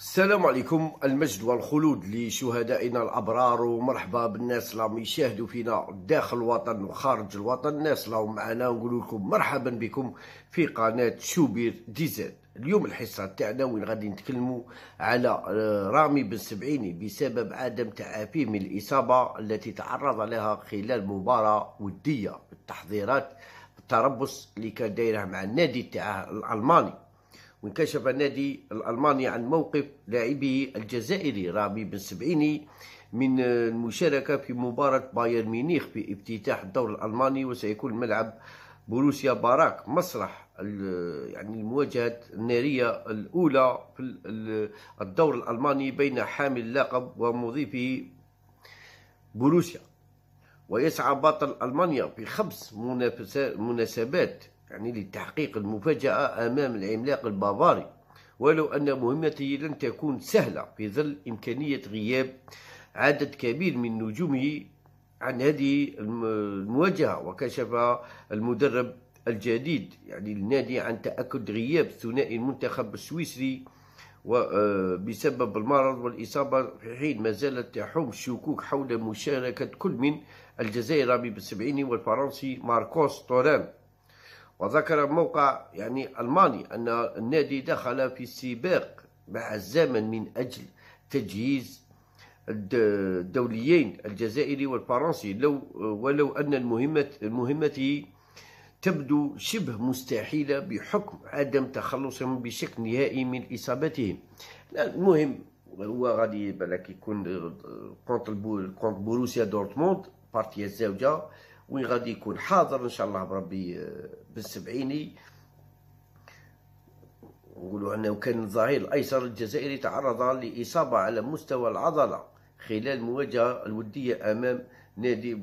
السلام عليكم، المجد والخلود لشهدائنا الأبرار، ومرحبا بالناس اللي يشاهدوا فينا داخل الوطن وخارج الوطن. الناس اللي معنا نقول لكم مرحبا بكم في قناة شوبير ديزاد. اليوم الحصة تاعنا وين غادي نتكلموا على رامي بن سبعيني بسبب عدم تعافيه من الإصابة التي تعرض لها خلال مباراة ودية بالتحضيرات التربص اللي كان دايره مع النادي تاعه الألماني. وانكشف النادي الألماني عن موقف لاعبه الجزائري رامي بن سبعيني من المشاركة في مباراة بايرن ميونخ في افتتاح الدور الألماني، وسيكون ملعب بروسيا باراك مسرح المواجهة النارية الأولى في الدور الألماني بين حامل اللقب ومضيفه بروسيا. ويسعى بطل ألمانيا في 5 مناسبات لتحقيق المفاجأة أمام العملاق البافاري، ولو أن مهمته لن تكون سهلة في ظل إمكانية غياب عدد كبير من نجومه عن هذه المواجهة. وكشف المدرب الجديد للنادي عن تأكد غياب ثنائي المنتخب السويسري وبسبب المرض والإصابة، في حين ما زالت تحوم الشكوك حول مشاركة كل من الجزائري رامي بن سبعيني والفرنسي ماركوس توران. وذكر موقع ألماني أن النادي دخل في سباق مع الزمن من أجل تجهيز الدوليين الجزائري والفرنسي، ولو أن المهمة تبدو شبه مستحيلة بحكم عدم تخلصهم بشكل نهائي من إصابتهم. المهم هو غادي بالك يكون كونت بوروسيا دورتموند بارتيا الزوجة، وين غادي يكون حاضر ان شاء الله بربي بالسبعيني. نقولوا انه كان الظهير الايسر الجزائري تعرض لاصابه على مستوى العضله خلال المواجهه الوديه امام نادي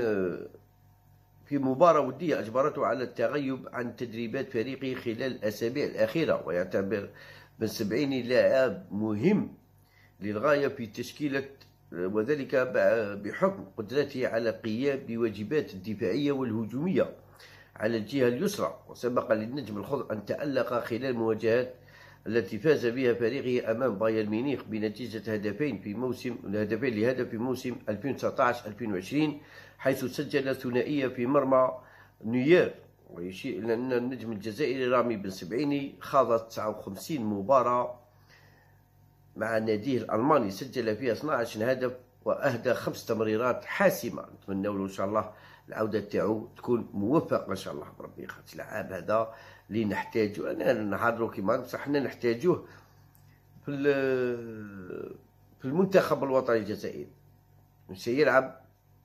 في مباراه وديه اجبرته على التغيب عن تدريبات فريقه خلال الاسابيع الاخيره. ويعتبر بن سبعيني لاعب مهم للغايه في تشكيله، وذلك بحكم قدرته على القيام بواجبات الدفاعية والهجومية على الجهة اليسرى. وسبق للنجم الخضر أن تألق خلال المواجهات التي فاز بها فريقه أمام بايرن ميونخ بنتيجة هدفين لهدف في موسم 2019-2020، حيث سجل ثنائية في مرمى نوير. ويشير إلى أن النجم الجزائري رامي بن سبعيني خاض 59 مباراة مع ناديه الألماني، سجل فيها 12 هدف وأهدى 5 تمريرات حاسمة. نتمنى له إن شاء الله العودة تاعو تكون موفقة إن شاء الله بربي، خاطر اللاعب هذا اللي نحتاجه. أنا نهضروا كيما بصح حنا نحتاجوه في المنتخب الوطني الجزائري. سيلعب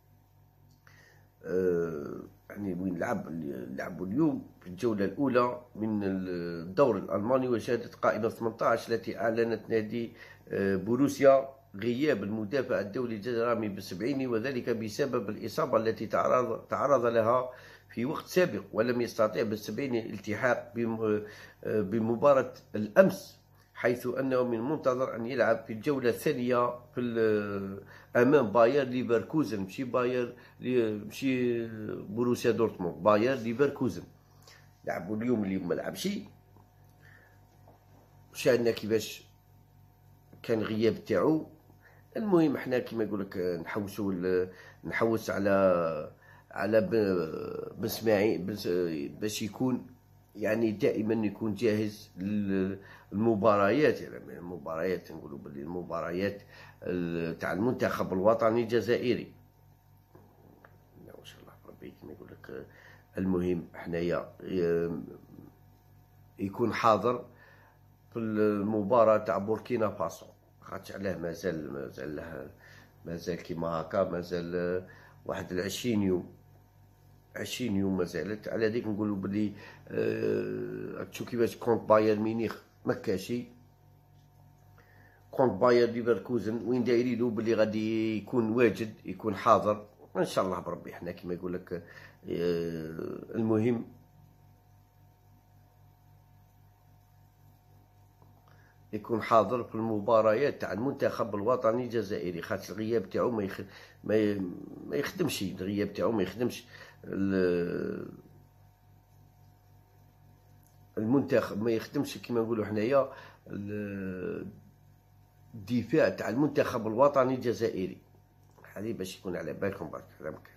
وين لعبوا اليوم في الجولة الأولى من الدور الألماني، وشهدت قائمة 18 التي أعلنت نادي بروسيا غياب المدافع الدولي رامي بن سبعيني، وذلك بسبب الإصابة التي تعرض لها في وقت سابق، ولم يستطيع بن سبعيني الالتحاق بمباراة الأمس، حيث أنه من المنتظر أن يلعب في الجولة الثانية أمام باير ليفركوزن، ماشي بروسيا دورتموند، باير ليفركوزن. لعبوا اليوم ما لعبش. شاهدنا كيفاش كان غياب تاعو. المهم حنا كيما يقولك نحوس على بن اسماعيل باش يكون دائما يكون جاهز للمباريات. المباريات نقولوا باللي المباريات تاع المنتخب الوطني الجزائري ان شاء الله ربي كيما يقول لك. المهم حنايا يكون حاضر في المباراة تاع بوركينا فاسو، خاطر علاه مازال كيما هكا، مازال 21 يوم 20 يوم مازالت. على هذيك نقولوا بلي تشوف كيفاش كونت بايرن ميونخ مكاشي، كونت بايرن ليفركوزن وين دايرينو بلي غادي يكون واجد، يكون حاضر ان شاء الله بربي. حنا كيما يقول لك المهم يكون حاضر في المباريات تاع المنتخب الوطني الجزائري، خاطر الغياب تاعو ما يخدمش. الغياب تاعو ما يخدمش. المنتخب ما يخدمش كما نقولوا حنايا الدفاع تاع المنتخب الوطني الجزائري. هذه باش يكون على بالكم برك على مكان.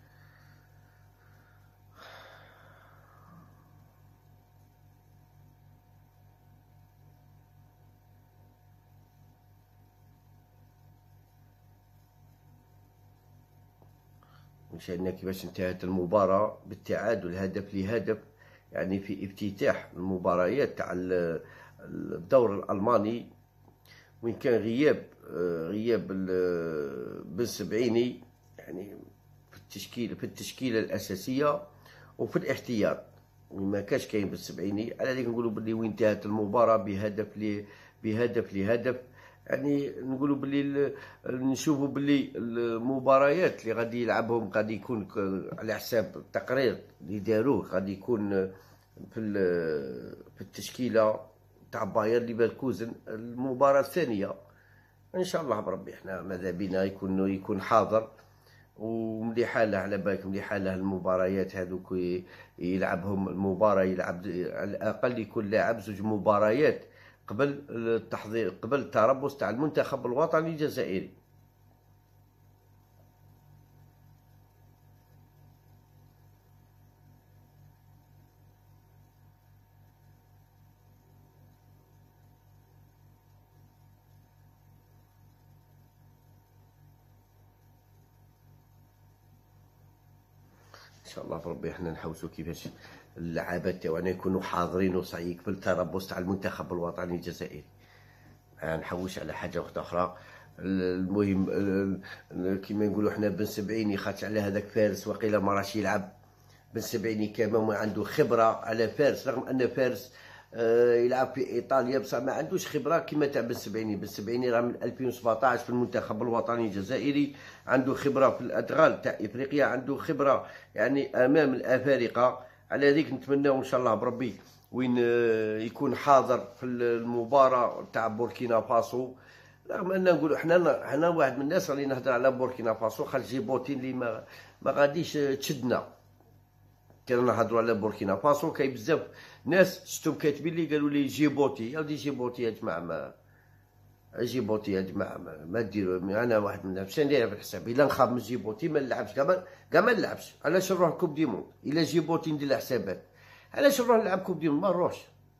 مشاهدينا كيفاش انتهت المباراة بالتعادل هدف لهدف، يعني في افتتاح المباريات تاع الدور الألماني، وين كان غياب بن سبعيني يعني في التشكيلة الأساسية وفي الاحتياط، وين ما كاش كاين بن سبعيني. على ذلك نقولوا بلي وين انتهت المباراة بهدف لهدف. يعني نقولوا بلي نشوفوا بلي المباريات اللي غادي يلعبهم غادي يكون على حساب التقرير اللي داروه، غادي يكون في التشكيله تاع باير ليفركوزن المباراه الثانيه ان شاء الله بربي. احنا ماذا بينا يكون حاضر، ومليحه له على بالك، مليحه له المباريات هذوك يلعبهم المباراه، يلعب على الاقل يكون لاعب زوج مباريات قبل التحضير، قبل التربص تاع المنتخب الوطني الجزائري. ان شاء الله بربي احنا نحوسوا كيفاش اللعابه تاعنا يكونوا حاضرين وصايك في التربص تاع المنتخب الوطني الجزائري. نحوش على حاجه اخرى. المهم كيما نقولوا حنا بن سبعيني خاطر على هذاك فارس وقيلا ما راش يلعب. بن سبعيني كمان عنده خبره على فارس، رغم ان فارس يلعب في ايطاليا بصح ما عندوش خبره كيما تاع بن سبعيني. بن سبعيني راه من 2017 في المنتخب الوطني الجزائري، عنده خبره في الادغال تاع افريقيا، عنده خبره يعني امام الافارقه. على ذيك نتمناو ان شاء الله بربي وين يكون حاضر في المباراه تاع بوركينا فاسو. رغم ان نقولوا حنا واحد من الناس راني نهضر على بوركينا فاسو خاطر جيبوتي اللي ما غاديش تشدنا. كنا نهضروا على بوركينا فاسو، كاين بزاف ناس شفتهم كاتبين لي قالوا لي جيبوتي. يا ودي جيبوتي يا جماعه، جيبوتي يا جماعه ما ديروا. انا واحد من الناس باش ندير في الحساب، الا نخاف من جيبوتي ما نلعبش كاع ما نلعبش. علاش نروح كوب دي موند الا جيبوتي ندير لها حسابات؟ علاش نروح نلعب كوب دي موند؟ ما نروحش.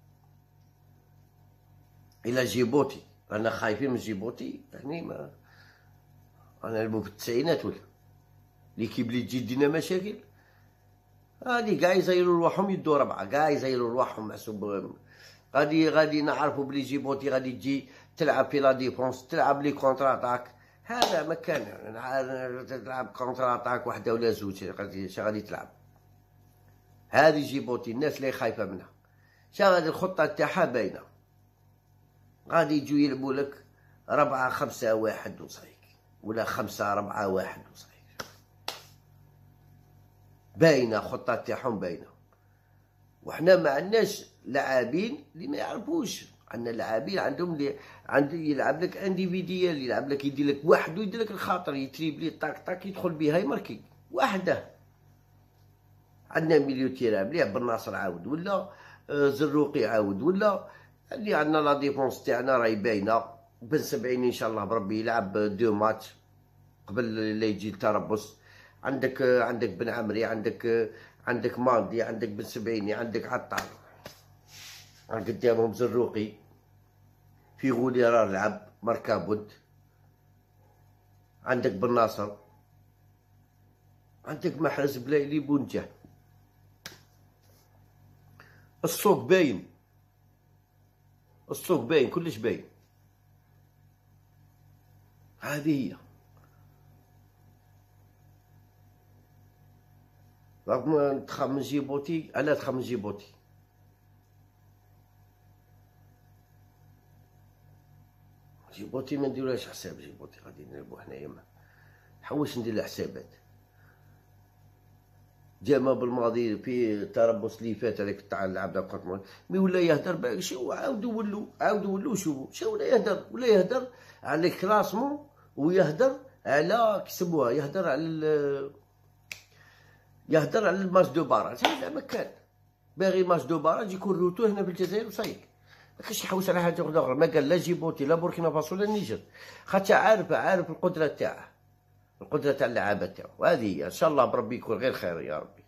الا جيبوتي رانا خايفين من جيبوتي، يعني ما انا نلعبو في التسعينات ولا ليكيب اللي تجي دينا مشاكل. هادي كاع يزيروا رواحهم يدوا ربعه، كاع يزيروا رواحهم محسوب. غادي نعرفوا بلي جيبوتي غادي تجي تلعب في لا ديفونس، تلعب لي كونتر اتاك. هذا ما كان تلعب كونتر اتاك وحده ولا زوج، غادي تلعب. هذه جيبوتي الناس اللي خايفه منها، غادي الخطه تاعها باينه. غادي يجوا يلعبوا لك 4-5-1 وصايك، ولا 5-4-1 وصايك. باينه خطه تاعهم باينه. وحنا ما عندناش لاعبين اللي ما يعرفوش. عندنا لاعبين عندهم اللي يلعب لك انديفيديال، يلعب لك يدير لك وحده، يدير لك الخاطر، يتريبلي طاك طاك يدخل بها يماركي وحده. عندنا ميليو تيران مليح، بن ناصر عاود ولا زروقي عاود ولا اللي عندنا لا ديفونس تاعنا راهي باينه. بن سبعيني ان شاء الله بربي يلعب 2 ماتش قبل لا يجي التربص. عندك بن عمري، عندك ماندي، عندك بن سبعيني، عندك عطار، قدامهم زروقي، في غولي راه لعب مركابود، عندك بن ناصر، عندك محرز بلايلي بونجه. السوق باين، السوق باين، كلش باين. هذه هي. رغم تخاف من جيبوتي، علاه تخاف من جيبوتي؟ جيبوتي ما نديروهاش حساب. جيبوتي غادي نلعبو حنايا، ما نحوش ندير لها حسابات. جاما بالماضي في التربص اللي فات هذاك تاع لعبنا كونتر مي ولا يهدر شو عاودوا ولوا شوفوا شو ولا يهدر على الكلاسمون، ويهدر على كيسموها يهدر على الماتش دو باراج. هذا ما كان باغي ماتش دو باراج يكون روتور هنا في الجزائر وصايك. ما كاينش يحوس على حاجه اخرى، ما قال لا جيبوتي لا بوركينا فاسو لا النيجر، خاطر عارف القدره تاعه، القدره تاع اللعابه تاعو. وهذه ان شاء الله بربي يكون غير خير يا ربي.